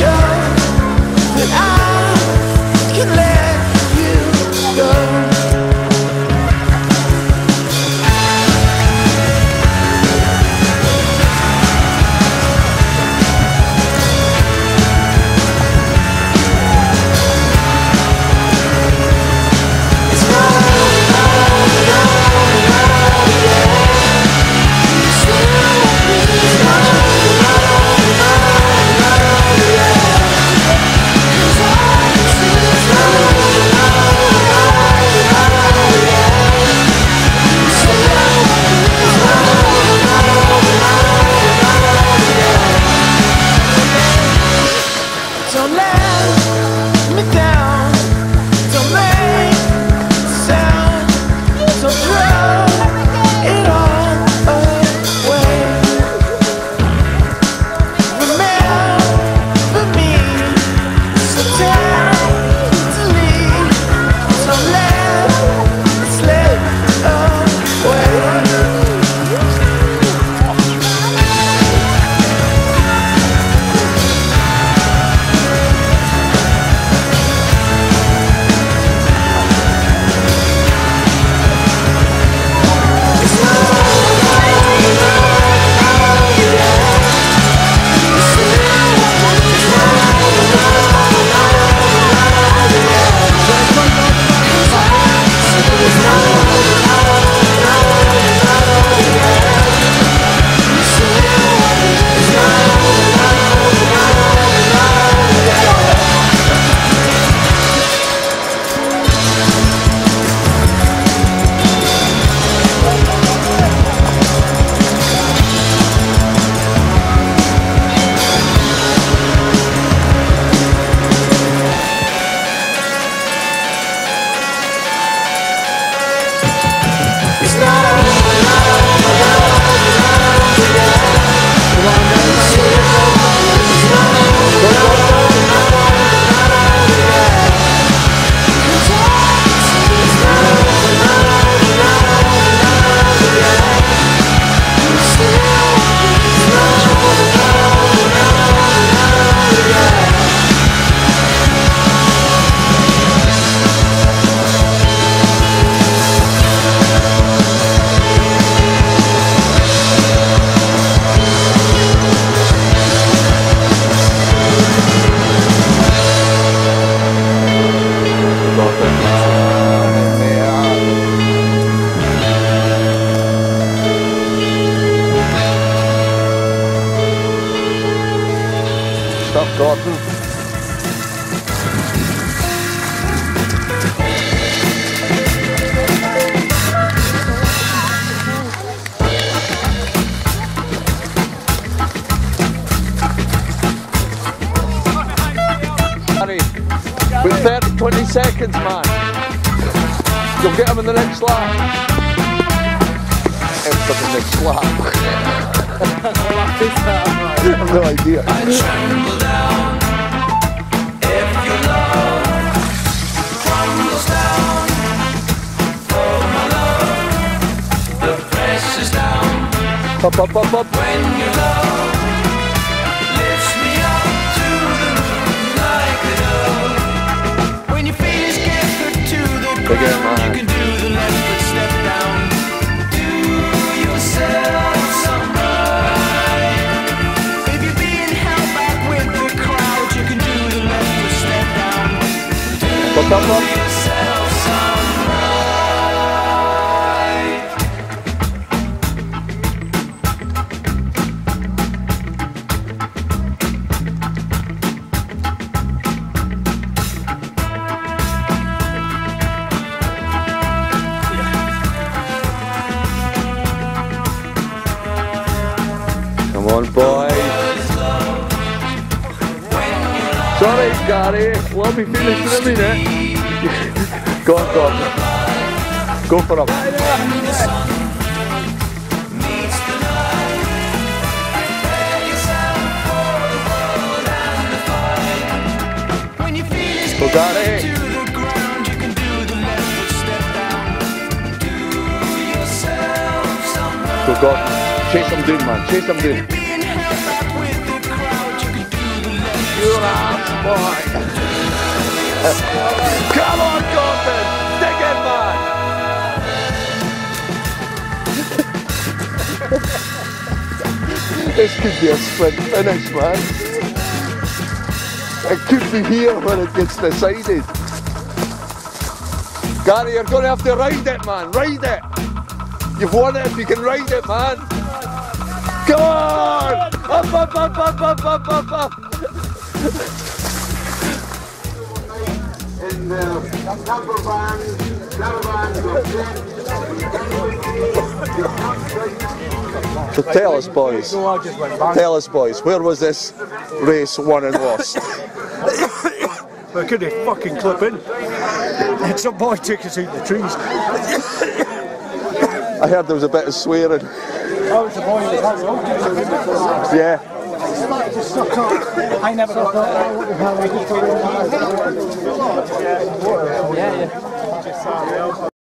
Stop, Gordon. With 30, 20 seconds, man. You'll get him in the next lap. Him for the next lap. I have no idea. I tremble down if your love crumbles down. Oh my love, the pressure's down. Up, up, up, up. When your love lifts me up to the moon like a dove. When your feet get put to the ground, you can do the left foot step down. Do yourself some right. If you're being held back with the crowd, you can do the left foot step down. Do yourself some right. Come on, boys. Sorry, Gary. We'll be finished in a minute. Go on, go on. Go for him. Go, Gary. Go, go. Chase him down, man. Chase him down. You're right. boy. Come on, Gordon. Stick it, man. This could be a sprint finish, man. It could be here when it gets decided. Gary, you're going to have to ride it, man. Ride it. You've won it if you can ride it, man. Come on! Up, up, up, up, up, up, up, up. So tell us, boys. Tell us, boys. Where was this race won and lost? Well, could they fucking clip in? And some boy took us out the trees. I heard there was a bit of swearing. Oh, it's a boy in the house. Yeah. I never got that. Yeah.